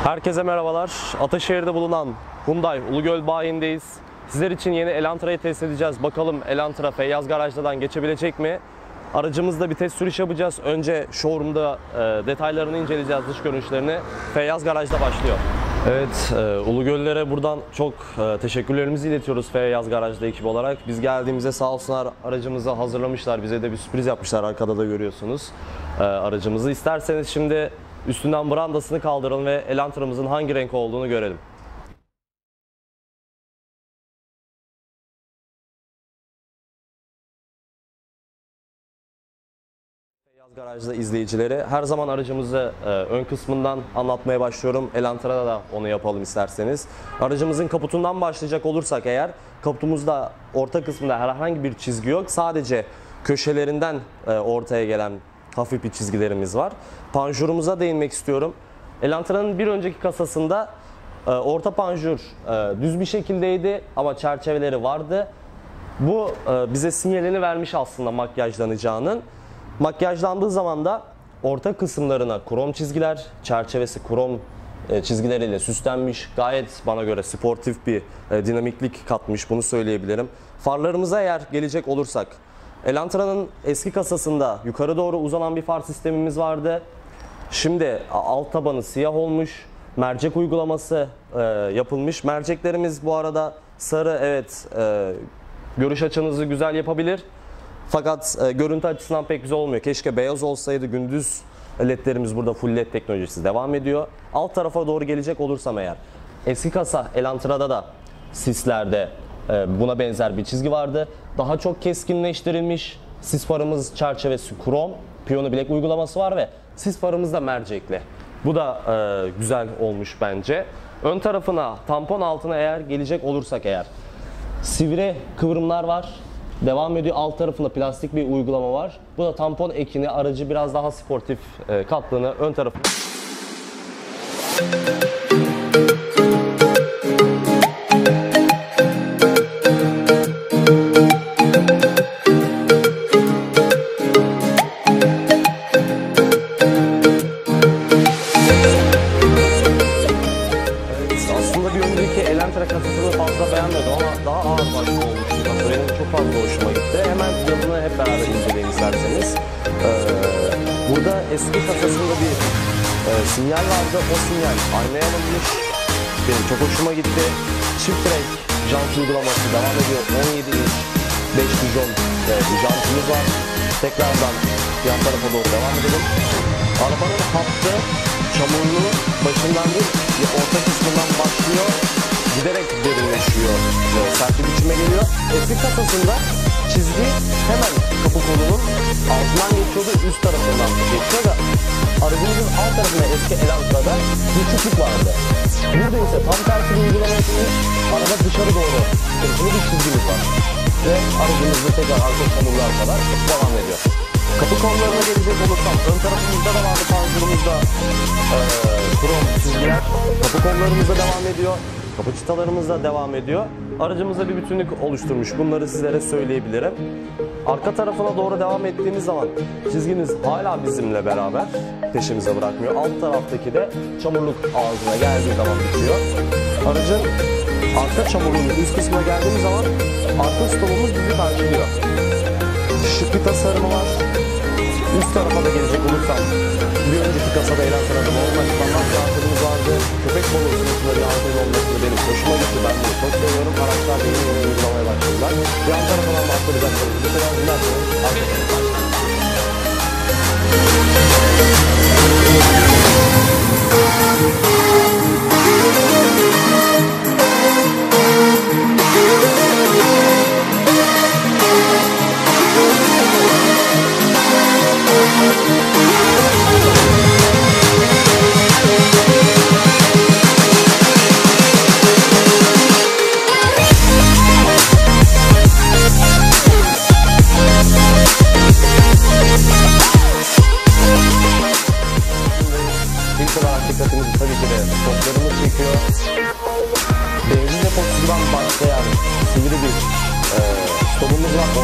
Herkese merhabalar. Ataşehir'de bulunan Hyundai Ulugöl bayindeyiz. Sizler için yeni Elantra'yı test edeceğiz. Bakalım Elantra Feyyaz Garaj'dan geçebilecek mi? Aracımızda bir test sürüş yapacağız. Önce showroom'da detaylarını inceleyeceğiz, dış görünüşlerini. Feyyaz Garaj'da başlıyor. Evet, Ulugöllere buradan çok teşekkürlerimizi iletiyoruz Feyyaz Garaj'da ekip olarak. Biz geldiğimizde sağ olsunlar aracımızı hazırlamışlar. Bize de bir sürpriz yapmışlar, arkada da görüyorsunuz aracımızı. İsterseniz şimdi üstünden brandasını kaldıralım ve Elantra'mızın hangi renk olduğunu görelim. Feyyaz Garaj'da izleyicileri, her zaman aracımızı ön kısmından anlatmaya başlıyorum. Elantra'da da onu yapalım isterseniz. Aracımızın kaputundan başlayacak olursak eğer, kaputumuzda orta kısmında herhangi bir çizgi yok. Sadece köşelerinden ortaya gelen hafif bir çizgilerimiz var. Panjurumuza değinmek istiyorum. Elantra'nın bir önceki kasasında orta panjur düz bir şekildeydi ama çerçeveleri vardı. Bu bize sinyalini vermiş aslında makyajlanacağının. Makyajlandığı zaman da orta kısımlarına krom çizgiler, çerçevesi krom çizgileriyle süslenmiş. Gayet bana göre sportif bir dinamiklik katmış, bunu söyleyebilirim. Farlarımıza eğer gelecek olursak, Elantra'nın eski kasasında yukarı doğru uzanan bir far sistemimiz vardı. Şimdi alt tabanı siyah olmuş. Mercek uygulaması yapılmış. Merceklerimiz bu arada sarı, evet, görüş açınızı güzel yapabilir. Fakat görüntü açısından pek güzel olmuyor. Keşke beyaz olsaydı. Gündüz ledlerimiz burada full led teknolojisi devam ediyor. Alt tarafa doğru gelecek olursam eğer, eski kasa Elantra'da da sislerde buna benzer bir çizgi vardı. Daha çok keskinleştirilmiş. Sis farımız çerçevesi krom, piyano bilek uygulaması var ve sis farımız da mercekli. Bu da güzel olmuş bence. Ön tarafına, tampon altına eğer gelecek olursak eğer, sivri kıvrımlar var. Devam ediyor. Alt tarafında plastik bir uygulama var. Bu da tampon ekini, aracı biraz daha sportif kattığını ön tarafı. Aslında bir önceki Elantra kasasını fazla beğenmedim ama daha ağır başlı olmuş. Benim çok fazla hoşuma gitti. Hemen yanını hep beraber inceleyin isterseniz. Burada eski kasasında bir sinyal vardı. O sinyal aynaya alınmış. Benim çok hoşuma gitti. Çift renk jant uygulaması devam ediyor. 17 inç 5 bijon bir jantımız var. Tekrardan yan tarafa doğru devam edelim. Arabanın hattı çamurlu, başından değil, orta kısmından başlıyor, giderek derinleşiyor, sert bir biçime geliyor. Eski kasasında çizgi hemen kapı kolunun altından geçiyordu, üst tarafından geçiyor da aracımızın alt tarafında eski Elantra'da bir küçük vardı. Burada ise tam tersi bir uygulama yapılmış, araba dışarı doğru kırmızı bir çizgimiz var. Ve aracımızda tekrar arka çamurlar kadar devam ediyor. Kapı kollarına gelecek olursam, ön tarafımızda da vardı panjurumuzda krom çizgiler. Kapı kollarımızda devam ediyor. Kapı çıtalarımız da devam ediyor. Aracımızda bir bütünlük oluşturmuş. Bunları sizlere söyleyebilirim. Arka tarafına doğru devam ettiğimiz zaman çizgimiz hala bizimle beraber, peşimize bırakmıyor. Alt taraftaki de çamurluk ağzına geldiği zaman bitiyor. Aracın arka çamurluğunun üst kısmına geldiğimiz zaman arka stopumuz bizi karşılıyor. Şık bir tasarımı var. Üst tarafa da gelecek olursam, bir önceki kasada Elantra'da normal standart bir antenimiz vardı. Köpek balığı sınıfında bir anten olmasını benim hoşuma gitti. Ben bunu çok seviyorum. Araçlar da yeni uygulamaya başladılar. Yan tarafından bahsedeceklerimiz bu kadar dilerseniz arka tarafa.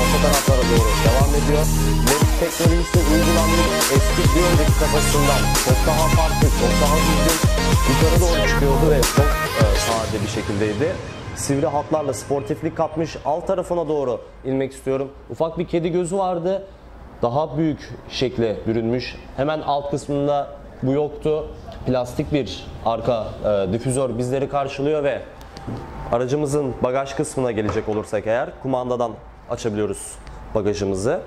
orta taraflara doğru devam ediyor. LED teknolojisi uygulanmış, eski bir önceki kafasından çok daha farklı, çok daha düzgün yukarı doğru çıkıyordu ve çok sade bir şekildeydi. Sivri hatlarla sportiflik katmış, alt tarafına doğru inmek istiyorum. Ufak bir kedi gözü vardı, daha büyük şekle bürünmüş. Hemen alt kısmında bu yoktu. Plastik bir arka difüzör bizleri karşılıyor ve aracımızın bagaj kısmına gelecek olursak eğer kumandadan açabiliyoruz bagajımızı.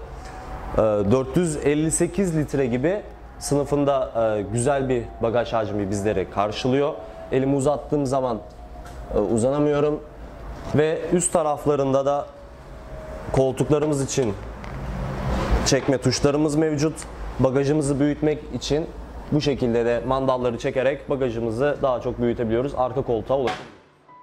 458 litre gibi sınıfında güzel bir bagaj hacmi bizleri karşılıyor. Elimi uzattığım zaman uzanamıyorum ve üst taraflarında da koltuklarımız için çekme tuşlarımız mevcut. Bagajımızı büyütmek için bu şekilde de mandalları çekerek bagajımızı daha çok büyütebiliyoruz. Arka koltuğa ulaşabiliyoruz.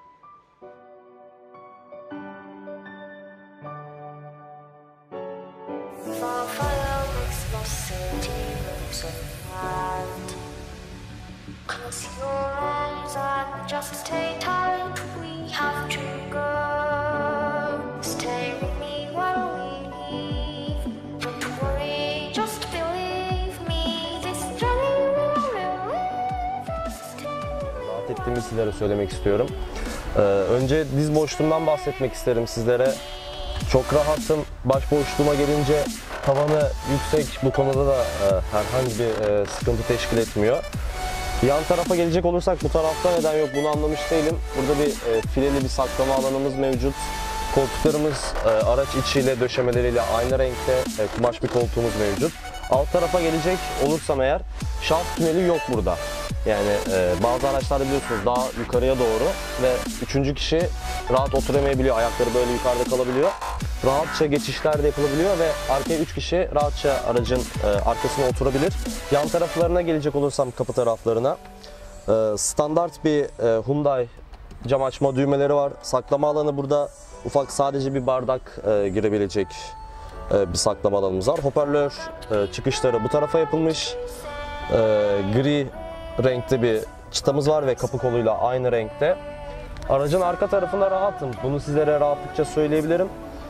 Ettiğimi sizlere söylemek istiyorum. Önce diz boşluğumdan bahsetmek isterim sizlere. Çok rahatım. Baş boşluğuma gelince tavanı yüksek, bu konuda da herhangi bir sıkıntı teşkil etmiyor. Yan tarafa gelecek olursak bu tarafta neden yok bunu anlamış değilim. Burada bir fileli bir saklama alanımız mevcut. Koltuklarımız araç içiyle, döşemeleriyle aynı renkte kumaş bir koltuğumuz mevcut. Alt tarafa gelecek olursam eğer şaft tüneli yok burada. Yani bazı araçlarda biliyorsunuz daha yukarıya doğru ve üçüncü kişi rahat oturamayabiliyor. Ayakları böyle yukarıda kalabiliyor. Rahatça geçişler de yapılabiliyor ve arkaya 3 kişi rahatça aracın arkasına oturabilir. Yan taraflarına gelecek olursam kapı taraflarına standart bir Hyundai cam açma düğmeleri var. Saklama alanı burada ufak sadece bir bardak girebilecek bir saklama alanımız var. Hoparlör çıkışları bu tarafa yapılmış. Gri renkte bir çıtamız var ve kapı koluyla aynı renkte. Aracın arka tarafında rahatım. Bunu sizlere rahatlıkça söyleyebilirim.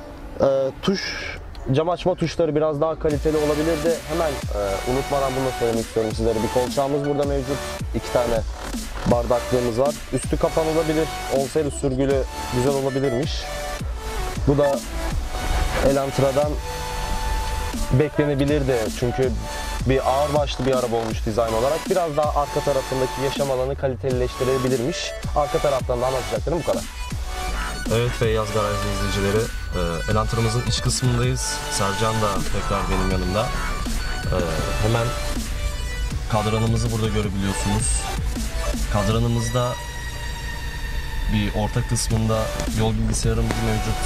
Cam açma tuşları biraz daha kaliteli olabilirdi. Hemen unutmadan bunu söylemek istiyorum sizlere. Bir kolçağımız burada mevcut. 2 tane bardaklığımız var. Üstü kapanılabilir. Olsaydı sürgülü güzel olabilirmiş. Bu da Elantra'dan beklenebilirdi. Çünkü bir ağırbaşlı bir araba olmuş dizayn olarak. Biraz daha arka tarafındaki yaşam alanı kalitelileştirebilirmiş. Arka taraftan da anlatacaklarım bu kadar. Evet Feyyaz Garajlı izleyicileri, Elantra'mızın iç kısmındayız. Sercan da tekrar benim yanımda. Hemen kadranımızı burada görebiliyorsunuz. Kadranımızda bir orta kısmında yol bilgisayarımız mevcut.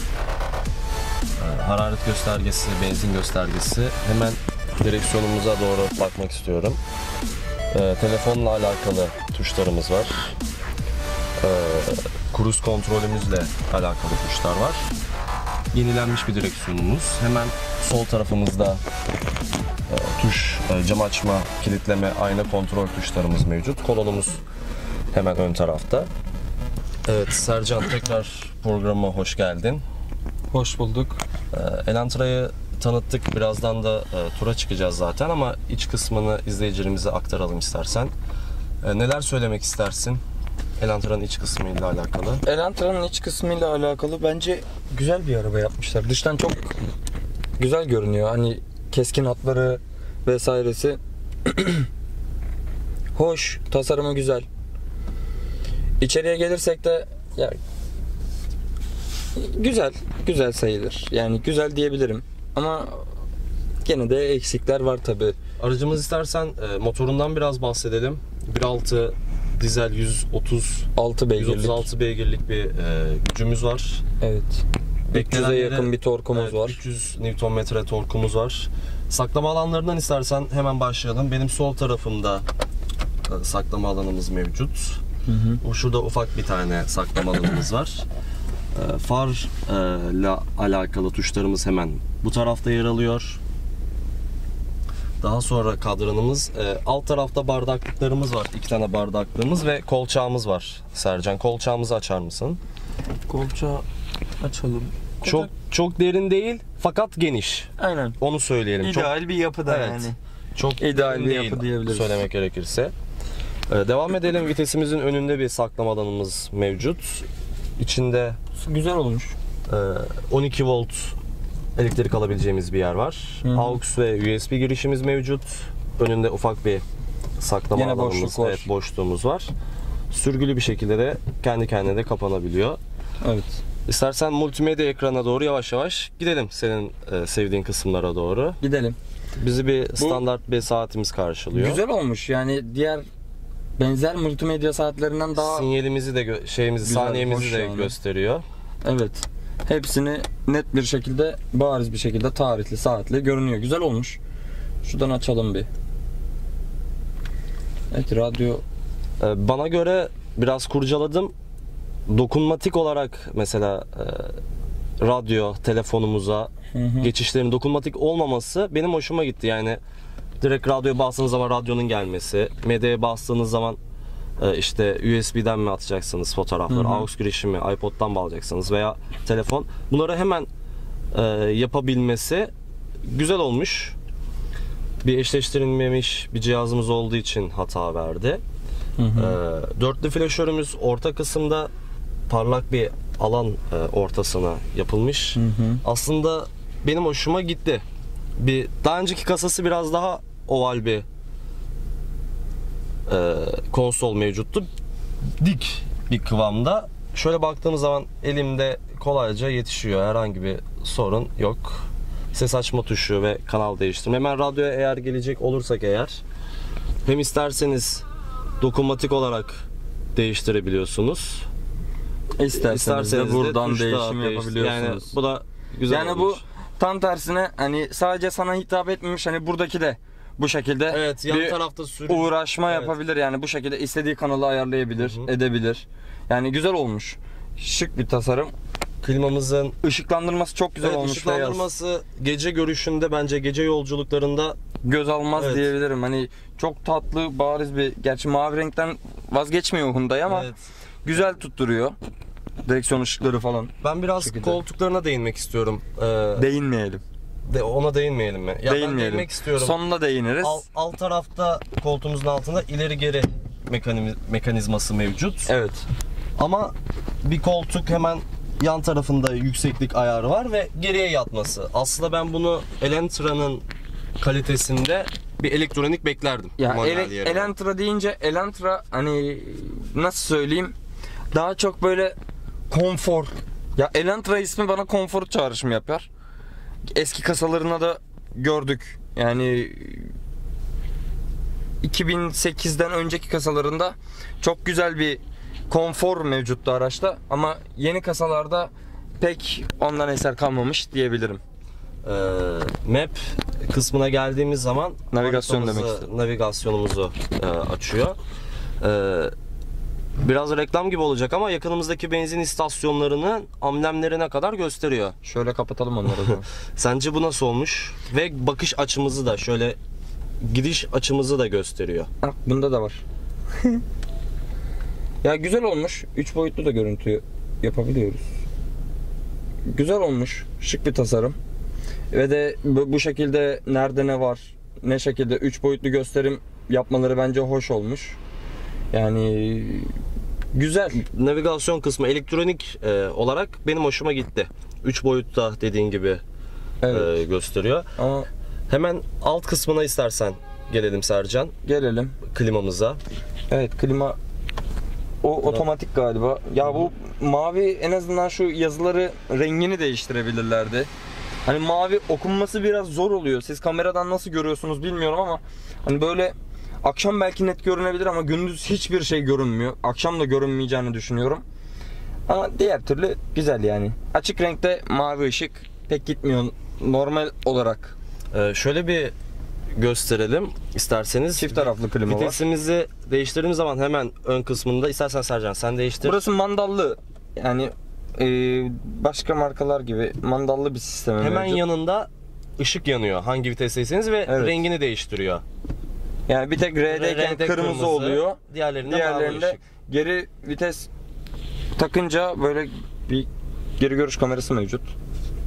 Hararet göstergesi, benzin göstergesi. Hemen direksiyonumuza doğru bakmak istiyorum. Telefonla alakalı tuşlarımız var. Cruise kontrolümüzle alakalı tuşlar var. Yenilenmiş bir direksiyonumuz. Hemen sol tarafımızda cam açma, kilitleme, ayna kontrol tuşlarımız mevcut. Kolonumuz hemen ön tarafta. Evet Sercan, tekrar programa hoş geldin. Hoş bulduk. Elantra'yı tanıttık. Birazdan da tura çıkacağız zaten ama iç kısmını izleyicilerimize aktaralım istersen. Neler söylemek istersin Elantra'nın iç kısmıyla alakalı? Elantra'nın iç kısmıyla alakalı bence güzel bir araba yapmışlar. Dıştan çok güzel görünüyor. Hani keskin hatları vesairesi. Hoş, tasarımı güzel. İçeriye gelirsek de ya güzel sayılır. Yani güzel diyebilirim. Ama gene de eksikler var tabi. Aracımız istersen motorundan biraz bahsedelim. 1.6 dizel 136 beygirlik bir gücümüz var. Evet. 300'e yakın bir torkumuz var. 300 Nm torkumuz var. Saklama alanlarından istersen hemen başlayalım. Benim sol tarafımda saklama alanımız mevcut. Şurada ufak bir tane saklama alanımız var. Farla alakalı tuşlarımız hemen bu tarafta yer alıyor. Daha sonra kadranımız, alt tarafta bardaklıklarımız var. 2 tane bardaklığımız ve kolçağımız var. Sercan, kolçağımızı açar mısın? Kolçağı açalım. Çok çok derin değil fakat geniş. Aynen. Onu söyleyelim. İdeal bir yapıda Evet. yani. Çok İdeal derin bir değil yapı diyebiliriz. söylemek gerekirse. Devam edelim. Vitesimizin önünde bir saklama alanımız mevcut. İçinde Güzel olmuş. 12 volt elektrik alabileceğimiz bir yer var. Hı hı. AUX ve USB girişimiz mevcut. Önünde ufak bir saklama Yine alanımız, boşluk var. evet, boşluğumuz var. Sürgülü bir şekilde de kendi kendine de kapanabiliyor. Evet. İstersen multimedya ekrana doğru yavaş yavaş gidelim senin sevdiğin kısımlara doğru. Gidelim. Bizi bir standart bir saatimiz karşılıyor. Güzel olmuş. Yani diğer benzer multimedya saatlerinden daha Sinyalimizi de Güzel, saniyemizi hoş de yani. gösteriyor. evet. Hepsini net bir şekilde, bariz bir şekilde tarihli, saatli görünüyor. Güzel olmuş. Şuradan açalım bir. Evet, radyo Bana göre biraz kurcaladım. Dokunmatik olarak mesela radyo, telefonumuza geçişlerin dokunmatik olmaması benim hoşuma gitti. Yani direkt radyoya bastığınız zaman radyonun gelmesi, medyaya bastığınız zaman işte USB'den mi atacaksınız fotoğrafları, AUX girişi mi, iPod'dan bağlayacaksınız veya telefon. Bunları hemen yapabilmesi güzel olmuş. Bir eşleştirilmemiş bir cihazımız olduğu için hata verdi. Dörtlü flaşörümüz orta kısımda parlak bir alan ortasına yapılmış. Aslında benim hoşuma gitti. Daha önceki kasası biraz daha oval bir konsol mevcuttu. Dik bir kıvamda. Şöyle baktığımız zaman elimde kolayca yetişiyor. Herhangi bir sorun yok. Ses açma tuşu ve kanal değiştirme. Hemen radyoya eğer gelecek olursak eğer, hem isterseniz dokunmatik olarak değiştirebiliyorsunuz. İsterseniz de buradan tuşla değişim yapabiliyorsunuz. Yani bu da güzel Yani olmuş. bu tam tersine, hani sadece sana hitap etmemiş, hani buradaki de bu şekilde Evet, yan bir tarafta sürücü uğraşma evet. yapabilir, yani bu şekilde istediği kanalı ayarlayabilir, edebilir. Yani güzel olmuş. Şık bir tasarım. Klimamızın Işıklandırması çok güzel olmuş. Beyaz. ışıklandırması gece görüşünde, bence gece yolculuklarında Göz almaz Evet. diyebilirim. Hani çok tatlı, bariz bir, gerçi mavi renkten vazgeçmiyor Hyundai ama evet. güzel tutturuyor. Direksiyon ışıkları falan. Ben biraz Şekilde. koltuklarına değinmek istiyorum. Değinmeyelim. Ona değinmeyelim mi? Ya ben Değinmeyelim. değinmek istiyorum. Sonunda değiniriz. Alt tarafta, koltuğumuzun altında ileri geri mekanizması mevcut. Evet. Ama bir koltuk hemen yan tarafında yükseklik ayarı var ve geriye yatması. Aslında ben bunu Elantra'nın kalitesinde bir elektronik beklerdim. Ya model yerine. Elantra deyince, Elantra hani nasıl söyleyeyim, daha çok böyle konfor. Ya Elantra ismi bana konfor çağrışımı yapar. Eski kasalarına da gördük. Yani 2008'den önceki kasalarında çok güzel bir konfor mevcuttu araçta, ama yeni kasalarda pek ondan eser kalmamış diyebilirim. Map kısmına geldiğimiz zaman Navigasyon haritamızı, demek istedim. navigasyonumuzu açıyor. Biraz reklam gibi olacak ama yakınımızdaki benzin istasyonlarının amblemlerine kadar gösteriyor. Şöyle kapatalım onları o zaman. Sence bu nasıl olmuş? Ve bakış açımızı da, şöyle gidiş açımızı da gösteriyor. Ah, bunda da var. Ya güzel olmuş. 3 boyutlu da görüntü yapabiliyoruz. Güzel olmuş. Şık bir tasarım. Ve de bu şekilde nerede ne var, ne şekilde 3 boyutlu gösterim yapmaları bence hoş olmuş. Yani güzel. Navigasyon kısmı elektronik olarak benim hoşuma gitti. 3 boyutta dediğin gibi Evet. gösteriyor. Ama Hemen alt kısmına istersen gelelim Sercan. gelelim. Klimamıza. Evet, klima otomatik galiba. Ya bu mavi, en azından şu yazıları rengini değiştirebilirlerdi. Hani mavi okunması biraz zor oluyor. Siz kameradan nasıl görüyorsunuz bilmiyorum ama hani böyle akşam belki net görünebilir ama gündüz hiçbir şey görünmüyor. Akşam da görünmeyeceğini düşünüyorum. Ama diğer türlü güzel yani. Açık renkte mavi ışık pek gitmiyor normal olarak. Şöyle bir gösterelim isterseniz. Çift taraflı klima var. Vitesimizi değiştirdiğimiz zaman hemen ön kısmında, istersen Sercan sen değiştir. Burası mandallı. Yani başka markalar gibi mandallı bir sistem. Hemen mevcut. yanında ışık yanıyor hangi vitesteyseniz ve Evet. rengini değiştiriyor. Yani bir tek R'deyken R'de kırmızı oluyor. Diğerlerinde mavi ışık. Geri vites takınca böyle bir geri görüş kamerası mevcut.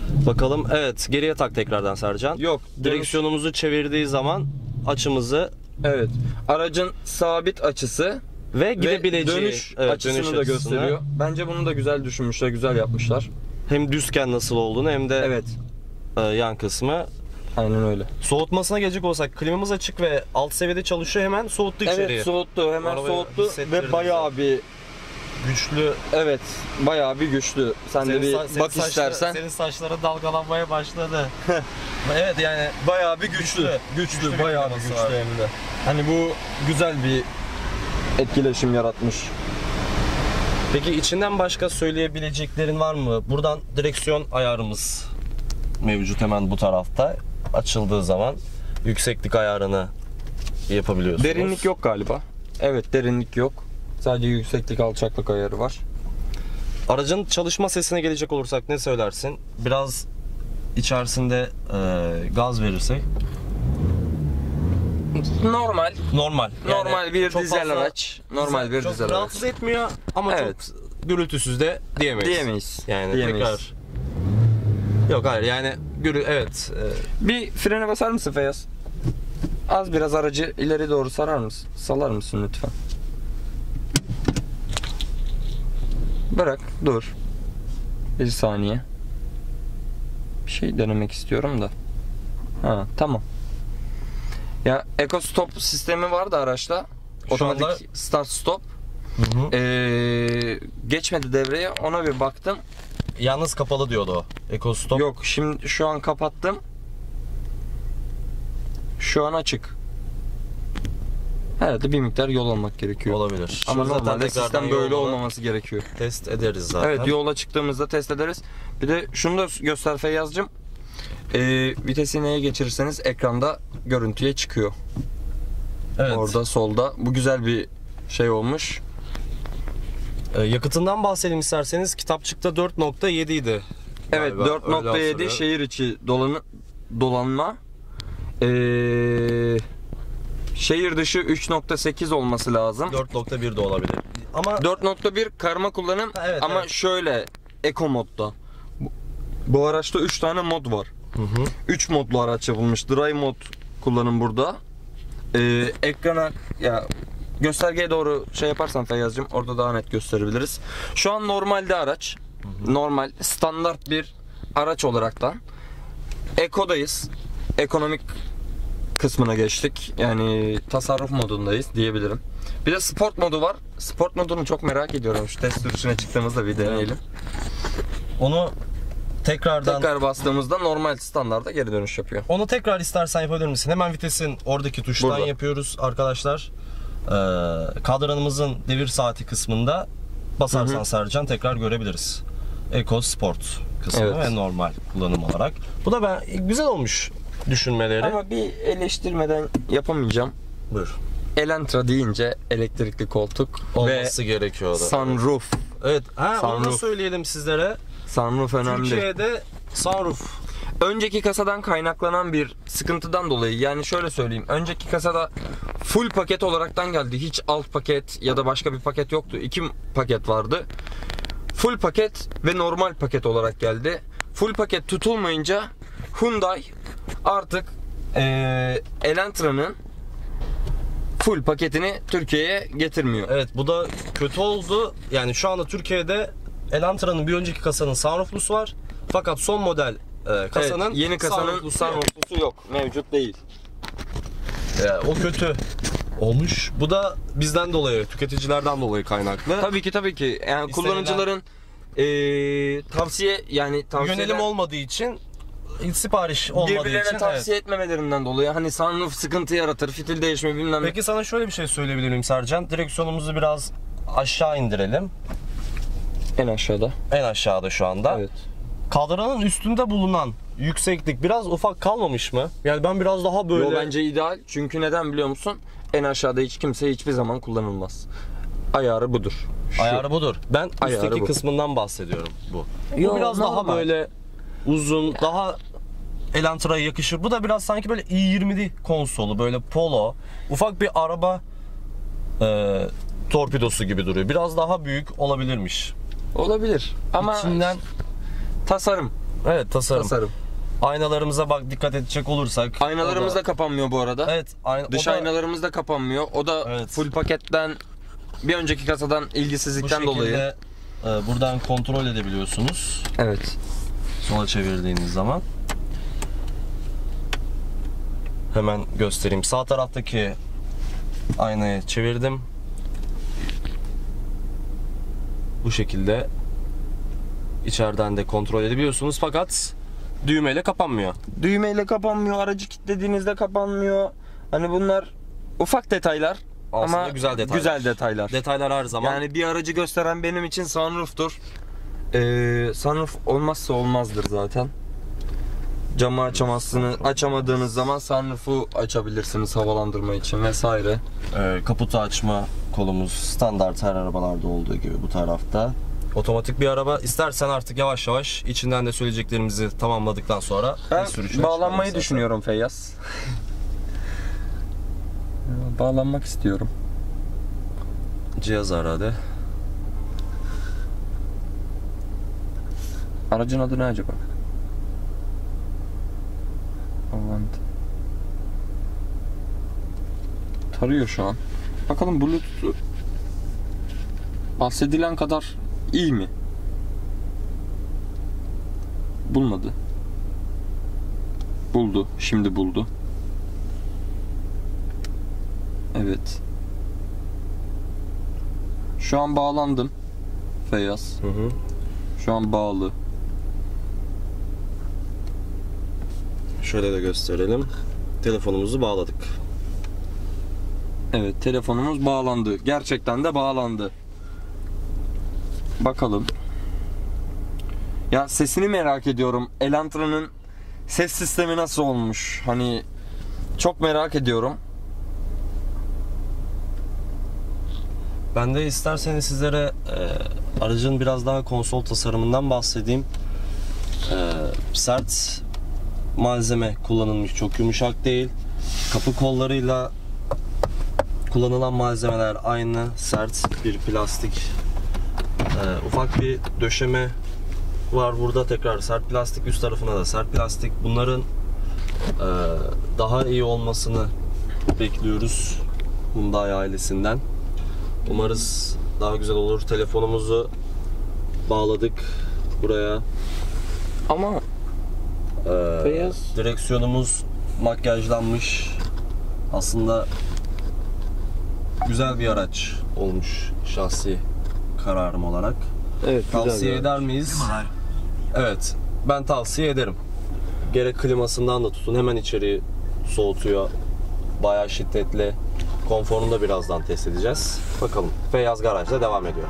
Bakalım, evet, geriye tak tekrardan Sercan. Yok, Direksiyonumuzu çevirdiği zaman açımızı Evet. Aracın sabit açısı ve gidebileceği dönüş evet, açısını dönüş da açısını. gösteriyor. Bence bunu da güzel düşünmüşler, güzel yapmışlar. Hem düzken nasıl olduğunu hem de Evet. yan kısmı. Aynen öyle. Soğutmasına gelecek olsak, klimamız açık ve alt seviyede çalışıyor, hemen soğuttu içeriği. Evet, soğuttu. Hemen Arabayı soğuttu hissettirdi ve bayağı bir Güçlü. evet, bayağı bir güçlü. Sen de bir bak istersen. Senin saçların dalgalanmaya başladı. Evet, yani Bayağı bir güçlü. Güçlü bir bayağı bir kliması güçlü var. hem de. Hani bu güzel bir etkileşim yaratmış. Peki içinden başka söyleyebileceklerin var mı? Buradan direksiyon ayarımız mevcut hemen bu tarafta. Açıldığı zaman yükseklik ayarını yapabiliyorsunuz. Derinlik yok galiba. Evet, derinlik yok. Sadece yükseklik, alçaklık ayarı var. Aracın çalışma sesine gelecek olursak ne söylersin? Biraz içerisinde gaz verirsek. Normal. Normal. Normal bir çok dizel fazla- araç. Normal bir çok dizel araç. rahatsız etmiyor ama Evet. çok gürültüsüz de diyemeyiz. Diyemeyiz. Yani Diyemeyiz. tekrar. Yok, hayır, yani evet. Bir frene basar mısın Feyyaz? Az biraz aracı ileri doğru sarar mısın? Salar mısın lütfen? Bırak, dur. Bir saniye. Bir şey denemek istiyorum da. Ha, tamam. Ya Eco Stop sistemi vardı araçta. Şu Otomatik anda- start stop. Hı. Geçmedi devreye. Ona bir baktım. Yalnız kapalı diyordu o. EcoStop. Yok, şimdi şu an kapattım. Şu an açık. Herhalde bir miktar yol almak gerekiyor. Olabilir. Ama Şu zaten normalde tekrardan sistem böyle yolunu olmaması gerekiyor. test ederiz zaten. Evet, yola çıktığımızda test ederiz. Bir de şunu da göster Feyyaz'cığım. Vitesi neye geçirirseniz ekranda görüntüye çıkıyor. Evet. Orada solda. Bu güzel bir şey olmuş. Yakıtından bahsedelim isterseniz. Kitapçıkta 4.7 idi. Evet, Galiba, öyle 4.7 hatırlıyorum. şehir içi dolanma. Şehir dışı 3.8 olması lazım. 4.1 de olabilir. Ama 4.1 karma kullanım Ha, evet, ama evet. şöyle Eco modda. Bu araçta 3 tane mod var. 3 modlu araç yapılmış. Dry mod kullanım burada. Ekrana ya göstergeye doğru şey yaparsan Feyyaz'cığım orada daha net gösterebiliriz. Şu an normalde araç. Normal standart bir araç olaraktan Eco'dayız. Ekonomik kısmına geçtik. Yani tasarruf modundayız diyebilirim. Bir de sport modu var. Sport modunu çok merak ediyorum. Şu test sürüşüne çıktığımızda bir deneyelim. onu tekrardan Tekrar bastığımızda normal standarda geri dönüş yapıyor. onu tekrar istersen yapabilir misin? Hemen vitesin oradaki tuştan Burada. yapıyoruz arkadaşlar. Kadranımızın devir saati kısmında basarsan Hı hı. Sercan tekrar görebiliriz. Eco Sport kısmı Evet. ve normal kullanım olarak. Bu da güzel olmuş düşünmeleri. Ama bir eleştirmeden yapamayacağım. Buyur. Elantra deyince elektrikli koltuk Olması gerekiyordu. ve sunroof. Evet. Onu da Sunroof. söyleyelim sizlere. Sunroof önemli. Türkiye'de sunroof. Önceki kasadan kaynaklanan bir sıkıntıdan dolayı, yani şöyle söyleyeyim. Önceki kasada full paket olaraktan geldi. Hiç alt paket ya da başka bir paket yoktu. 2 paket vardı. Full paket ve normal paket olarak geldi. Full paket tutulmayınca Hyundai artık Elantra'nın full paketini Türkiye'ye getirmiyor. Evet, bu da kötü oldu. Yani şu anda Türkiye'de Elantra'nın bir önceki kasanın sunrooflusu var. Fakat son model kasanın Evet, yeni kasanın sunrooflusu yok. sunrooflusu yok. Mevcut değil. O kötü olmuş. Bu da bizden dolayı, tüketicilerden dolayı kaynaklı. Tabii ki. Yani İstenilen- kullanıcıların tavsiye Yönelim olmadığı için, sipariş olmadığı birbirlerine için. tavsiye etmemelerinden dolayı, hani sunroof sıkıntı yaratır, fitil değişme bilmem ne. Peki sana şöyle bir şey söyleyebilir miyim Sercan? Direksiyonumuzu biraz aşağı indirelim. En aşağıda. En aşağıda şu anda. Evet. Kadranın üstünde bulunan yükseklik biraz ufak kalmamış mı? Yani ben biraz daha böyle... Yo, bence ideal. Çünkü neden biliyor musun? En aşağıda hiç kimse hiçbir zaman kullanılmaz. Ayarı budur. Şu. Ayarı budur. Ben Ayarı üstteki bu. kısmından bahsediyorum bu. Yo, Bu biraz daha normal. böyle uzun, daha Elantra'ya yakışır. Bu da biraz sanki böyle i20'li konsolu, böyle polo, ufak bir araba torpidosu gibi duruyor. Biraz daha büyük olabilirmiş. Olabilir. Ama İçinden tasarım. Evet, tasarım. Tasarım. Aynalarımıza bak, dikkat edecek olursak. Aynalarımız da kapanmıyor bu arada. Evet, Dış aynalarımız da kapanmıyor. O da Evet. full paketten, bir önceki kasadan bu ilgisizlikten dolayı. şekilde buradan kontrol edebiliyorsunuz. Evet. Sola çevirdiğiniz zaman. Hemen göstereyim. Sağ taraftaki aynayı çevirdim. Bu şekilde içeriden de kontrol edebiliyorsunuz fakat düğmeyle kapanmıyor. Düğmeyle kapanmıyor, aracı kilitlediğinizde kapanmıyor. Hani bunlar ufak detaylar Aslında ama güzel detaylar. güzel detaylar. Detaylar her zaman. Yani bir aracı gösteren benim için sunroof'tur. Sunroof olmazsa olmazdır zaten. Camı açamadığınız zaman sunroof'u açabilirsiniz havalandırma için vesaire. Kaputu açma kolumuz standart her arabalarda olduğu gibi bu tarafta. Otomatik bir araba. İstersen artık yavaş yavaş içinden de söyleyeceklerimizi tamamladıktan sonra Ben sürüşe bağlanmayı çıkarız zaten. düşünüyorum Feyyaz. Bağlanmak istiyorum. Cihaz aradı. Aracın adı ne acaba? Avant. Tarıyor şu an. Bakalım Bluetooth bahsedilen kadar iyi mi? Bulmadı. Buldu. Şimdi buldu. Evet. Şu an bağlandım. Feyyaz. Hı hı. Şu an bağlı. Şöyle de gösterelim. Telefonumuzu bağladık. Evet, telefonumuz bağlandı. Gerçekten de bağlandı. Bakalım. Ya sesini merak ediyorum. Elantra'nın ses sistemi nasıl olmuş? Hani çok merak ediyorum. Ben de isterseniz sizlere aracın biraz daha konsol tasarımından bahsedeyim. Sert malzeme kullanılmış, çok yumuşak değil. Kapı kollarıyla kullanılan malzemeler aynı, sert bir plastik. Ufak bir döşeme var burada, tekrar sert plastik, üst tarafına da sert plastik. Bunların daha iyi olmasını bekliyoruz Hyundai ailesinden. Umarız daha güzel olur. Telefonumuzu bağladık buraya. Ama beyaz. Direksiyonumuz makyajlanmış. Aslında güzel bir araç olmuş şahsi kararım olarak. Evet, Tavsiye eder miyiz? Evet, ben tavsiye ederim. Gerek klimasından da tutun, hemen içeriği soğutuyor. Bayağı şiddetli. Konforunu da birazdan test edeceğiz. Bakalım. Feyyaz Garaj'da devam ediyor.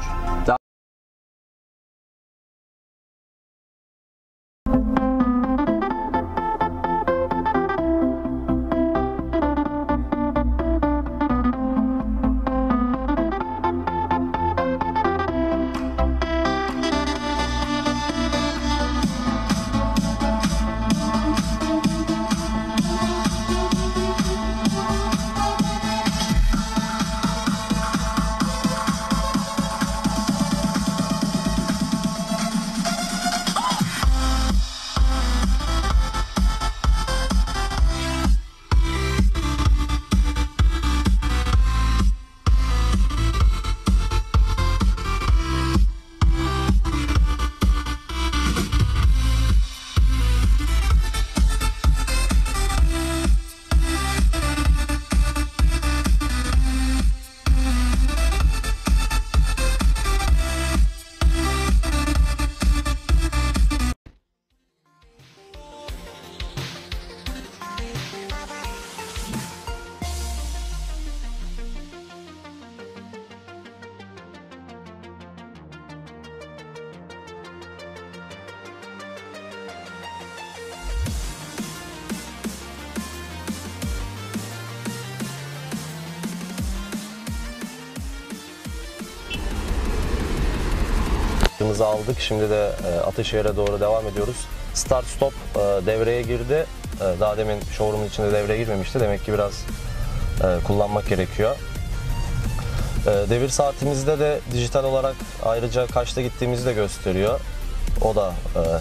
Kırmızı aldık. Şimdi de Ataşehir'e doğru devam ediyoruz. Start stop devreye girdi. Daha demin showroom'un içinde devreye girmemişti. Demek ki biraz kullanmak gerekiyor. Devir saatimizde de dijital olarak ayrıca kaçta gittiğimizi de gösteriyor. O da hem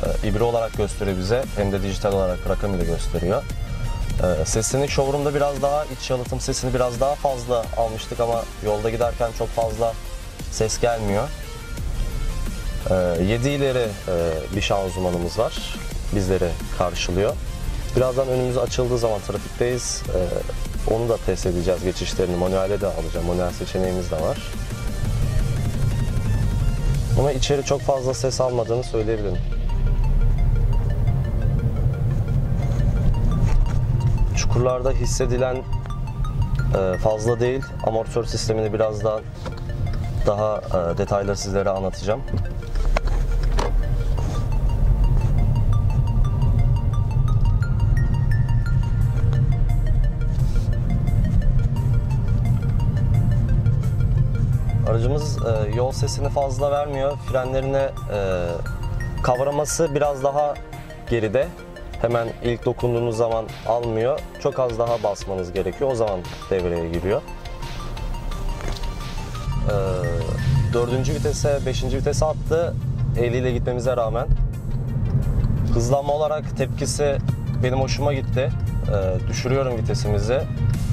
ibre olarak gösteriyor bize hem de dijital olarak rakam ile gösteriyor. Sesini showroom'da biraz daha, iç yalıtım sesini biraz daha fazla almıştık ama yolda giderken çok fazla ses gelmiyor. 7 ileri bir şanzımanımız var. Bizleri karşılıyor. Birazdan önümüz açıldığı zaman trafikteyiz. Onu da test edeceğiz. Geçişlerini manuelde de alacağım. Manuel seçeneğimiz de var. Ama içeri çok fazla ses almadığını söyleyebilirim. Çukurlarda hissedilen fazla değil. Amortisör sistemini birazdan daha detaylı sizlere anlatacağım. Aracımız yol sesini fazla vermiyor. Frenlerine kavraması biraz daha geride. Hemen ilk dokunduğunuz zaman almıyor. Çok az daha basmanız gerekiyor. O zaman devreye giriyor. 4. vitese, 5. vitese attı. 50 ile gitmemize rağmen. Hızlanma olarak tepkisi benim hoşuma gitti. Düşürüyorum vitesimizi.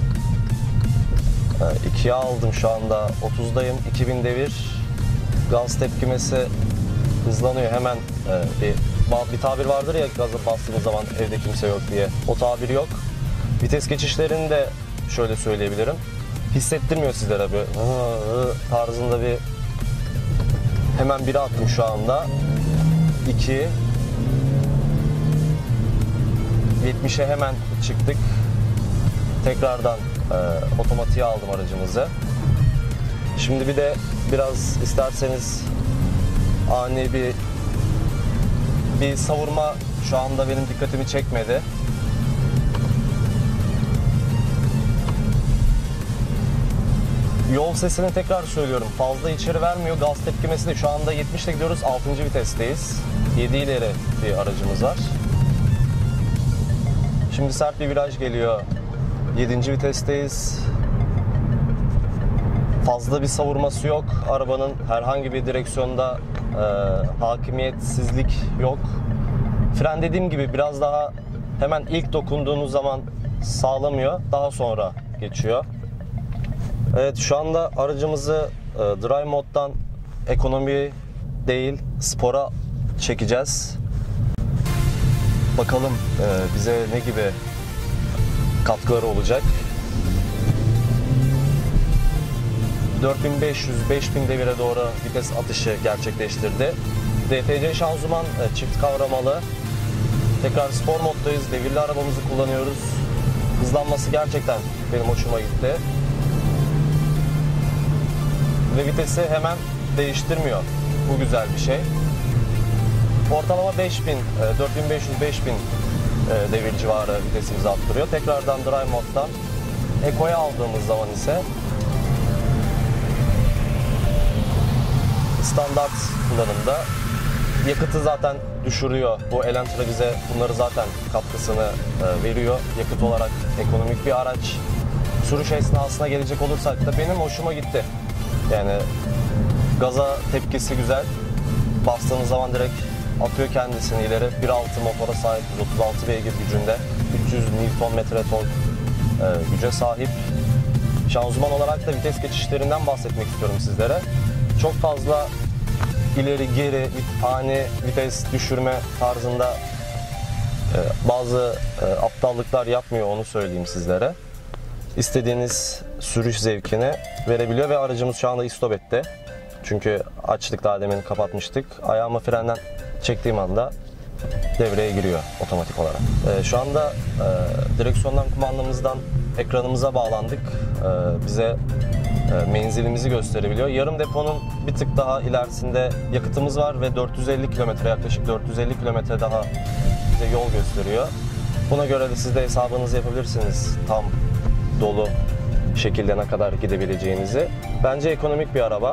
2'ye aldım şu anda. 30'dayım. 2000 devir. Gaz tepkimesi hızlanıyor. Hemen bir tabir vardır ya, gazı bastığınız zaman evde kimse yok diye. O tabir yok. Vites geçişlerini de şöyle söyleyebilirim. Hissettirmiyor sizlere bir tarzında bir. Hemen 1'e attım şu anda. 2. 70'e hemen çıktık. Tekrardan otomatiğe aldım aracımızı. Şimdi bir de biraz isterseniz ani bir savurma şu anda benim dikkatimi çekmedi. Yol sesini tekrar söylüyorum. Fazla içeri vermiyor. Gaz tepkimesi de şu anda 70 ile gidiyoruz. 6. vitesteyiz. 7 ileri bir aracımız var. Şimdi sert bir viraj geliyor. 7. vitesteyiz. Fazla bir savurması yok. Arabanın herhangi bir direksiyonda hakimiyetsizlik yok. Fren dediğim gibi biraz daha hemen ilk dokunduğunuz zaman sağlamıyor. Daha sonra geçiyor. Evet, şu anda aracımızı Drive moddan ekonomi değil spora çekeceğiz. Bakalım bize ne gibi katkıları olacak. 4500-5000 devire doğru vites atışı gerçekleştirdi. DTC şanzıman çift kavramalı. Tekrar spor moddayız. Devirli arabamızı kullanıyoruz. Hızlanması gerçekten benim hoşuma gitti. Ve vitesi hemen değiştirmiyor. Bu güzel bir şey. Ortalama 5000, 4500-5000 devir civarı vitesimizi arttırıyor. Tekrardan Drive moddan Eco'ya aldığımız zaman ise standart kullanımda yakıtı zaten düşürüyor. Bu Elantra bize bunları zaten katkısını veriyor. Yakıt olarak ekonomik bir araç. Sürüş esnasına gelecek olursak da benim hoşuma gitti. Yani gaza tepkisi güzel. Bastığınız zaman direkt atıyor kendisini ileri. 1.6 motora sahip, 136 beygir gücünde. 300 Nm tork güce sahip. Şanzıman olarak da vites geçişlerinden bahsetmek istiyorum sizlere. Çok fazla ileri geri ani vites düşürme tarzında bazı aptallıklar yapmıyor, onu söyleyeyim sizlere. İstediğiniz sürüş zevkini verebiliyor ve aracımız şu anda istop etti. Çünkü açtık, daha demin kapatmıştık. Ayağımı frenden çektiğim anda devreye giriyor otomatik olarak. Şu anda direksiyondan kumandamızdan ekranımıza bağlandık. Bize menzilimizi gösterebiliyor. Yarım deponun bir tık daha ilerisinde yakıtımız var ve 450 kilometre, yaklaşık 450 kilometre daha bize yol gösteriyor. Buna göre de siz de hesabınızı yapabilirsiniz tam dolu şekilde ne kadar gidebileceğinizi. Bence ekonomik bir araba.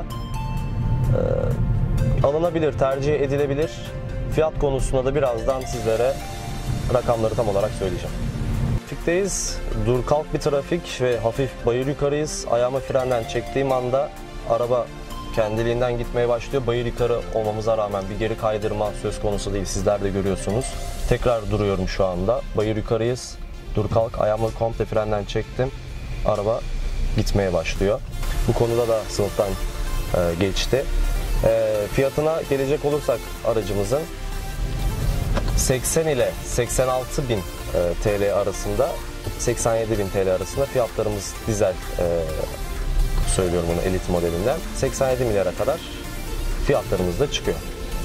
Alınabilir, tercih edilebilir. Fiyat konusunda da birazdan sizlere rakamları tam olarak söyleyeceğim. Trafikteyiz. Dur kalk bir trafik ve hafif bayır yukarıyız. Ayağımı frenden çektiğim anda araba kendiliğinden gitmeye başlıyor. Bayır yukarı olmamıza rağmen bir geri kaydırma söz konusu değil. Sizler de görüyorsunuz. Tekrar duruyorum şu anda. Bayır yukarıyız. Dur kalk. Ayağımı komple frenden çektim. Araba gitmeye başlıyor. Bu konuda da sınıftan geçti. Fiyatına gelecek olursak aracımızın 80 ile 86 bin TL arasında, 87 bin TL arasında fiyatlarımız dizel, söylüyorum bunu elit modelinden, 87 milyara kadar fiyatlarımız da çıkıyor.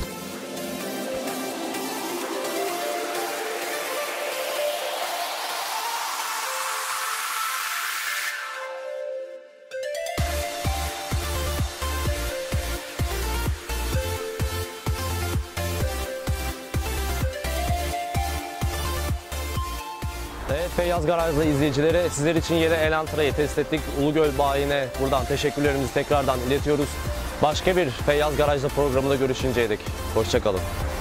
Evet, Feyyaz Garaj'la izleyicileri, sizler için yeni Elantra'yı test ettik. Ulugöl bayine buradan teşekkürlerimizi tekrardan iletiyoruz. Başka bir Feyyaz Garaj'la programında görüşünceye dek hoşça kalın.